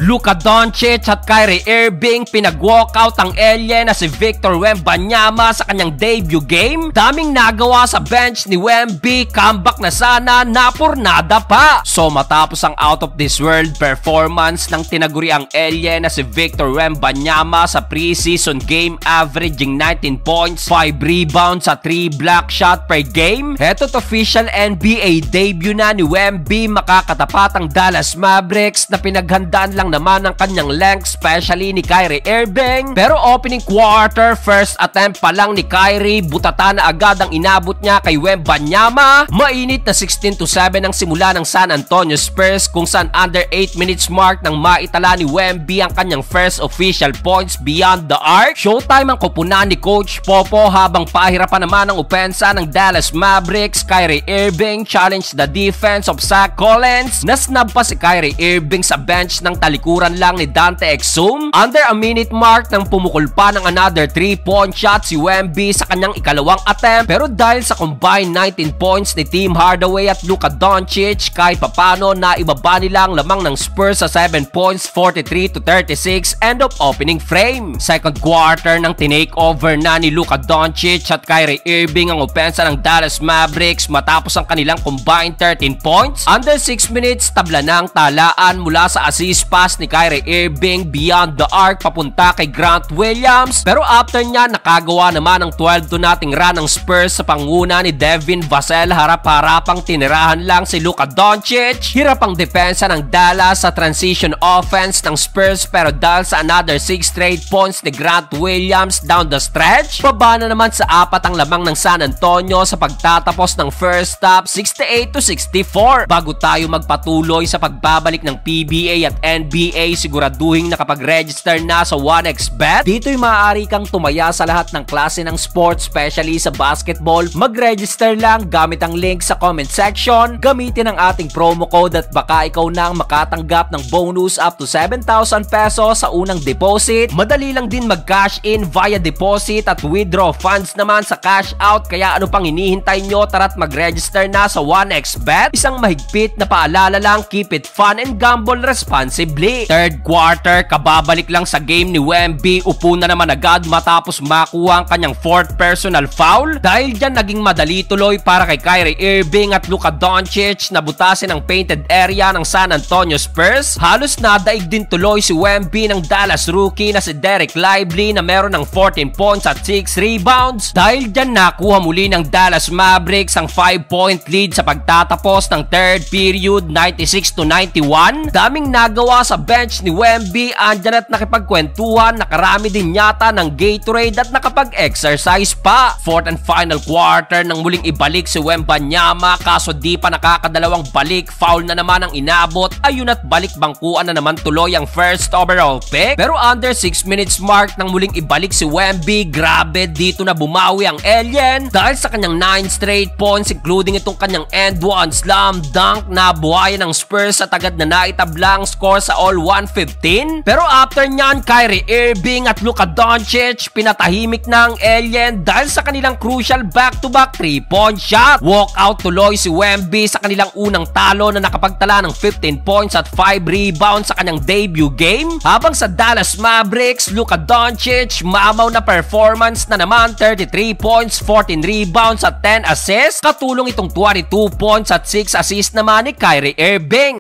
Luka Doncic at Kyrie Irving pinag-walkout ang alien na si Victor Wembanyama sa kanyang debut game. Daming nagawa sa bench ni Wemby, comeback na sana, napurnada pa. So matapos ang out of this world performance ng tinaguriang alien na si Victor Wembanyama sa preseason game, averaging 19 points, 5 rebounds at 3 block shot per game, heto't official NBA debut na ni Wemby, makakatapat ang Dallas Mavericks na pinaghandaan lang naman ng kanyang length, especially ni Kyrie Irving. Pero opening quarter, first attempt pa lang ni Kyrie, butata na agad ang inabot niya kay Wembanyama. Mainit na 16-7 ang simula ng San Antonio Spurs, kung saan under 8 minutes mark nang maitala ni Wemby ang kanyang first official points beyond the arc. Showtime ang kupunan ni Coach Popo habang pahirapan naman ang opensa ng Dallas Mavericks. Kyrie Irving challenged the defense of Zach Collins. Nasnab pa si Kyrie Irving sa bench ng talikuran lang ni Dante Exum. Under a minute mark nang pumukol pa ng another 3-point shot si Wemby sa kanyang ikalawang attempt, pero dahil sa combined 19 points ni Tim Hardaway at Luka Doncic, kahit papano na ibaba nila ang lamang ng Spurs sa 7 points, 43-36 end of opening frame. Second quarter nang tinake over na ni Luka Doncic at Kyrie Irving ang opensa ng Dallas Mavericks matapos ang kanilang combined 13 points. Under 6 minutes, tabla na ang talaan mula sa assist pass ni Kyrie Irving beyond the arc papunta kay Grant Williams, pero after niya nakagawa naman ng 12-0 run ng Spurs sa panguna ni Devin Vassell. Harap-harapang tinirahan lang si Luka Doncic. Hirap ang depensa ng Dallas sa transition offense ng Spurs, pero dahil sa another 6 straight points ni Grant Williams down the stretch, baba na naman sa 4 ang lamang ng San Antonio sa pagtatapos ng first half, 68-64. Bago tayo magpatuloy sa pagbabalik ng PBA at NBA, siguraduhin nakapag-register na sa 1xBet. Dito'y maaari kang tumaya sa lahat ng klase ng sports, especially sa basketball. Mag-register lang gamit ang link sa comment section. Gamitin ang ating promo code at baka ikaw nang makatanggap ng bonus up to 7,000 pesos sa unang deposit. Madali lang din mag-cash in via deposit at withdraw funds naman sa cash out, kaya ano pang hinihintay nyo? Tara't mag-register na sa 1xBet. Isang mahigpit na paalala lang, keep it fun and gamble responsibly. Third quarter, kababalik lang sa game ni Wemby, upo na naman agad matapos makuha ang kanyang 4th personal foul. Dahil dyan naging madali tuloy para kay Kyrie Irving at Luka Doncic na butasin ang painted area ng San Antonio Spurs. Halos nadaig din tuloy si Wemby ng Dallas rookie na si Derek Lively na meron ng 14 points at 6 rebounds. Dahil dyan nakuha muli ng Dallas Mavericks ang 5-point lead sa pagtatapos ng third period, 96-91. Daming nagawa sa bench ni Wemby, andyan at nakipagkwentuhan, nakarami din yata ng Gatorade at nakapag-exercise pa. Fourth and final quarter nang muling ibalik si Wembanyama, kaso di pa nakakadalawang balik, foul na naman ang inabot. Ayun at balik bangkuan na naman tuloy ang first overall pick. Pero under 6 minutes mark nang muling ibalik si Wemby, grabe dito na bumawi ang alien dahil sa kanyang 9 straight points, including itong kanyang end one slam dunk na buhayan ng Spurs at agad na naitablang score sa all 115. Pero after nyan, Kyrie Irving at Luka Doncic pinatahimik na ang alien dahil sa kanilang crucial back-to-back 3-point shot. Walkout tuloy si Wemby sa kanilang unang talo na nakapagtala ng 15 points at 5 rebounds sa kanyang debut game, habang sa Dallas Mavericks, Luka Doncic maamaw na performance na naman, 33 points, 14 rebounds at 10 assists. Katulong itong 22 points at 6 assists naman ni Kyrie Irving.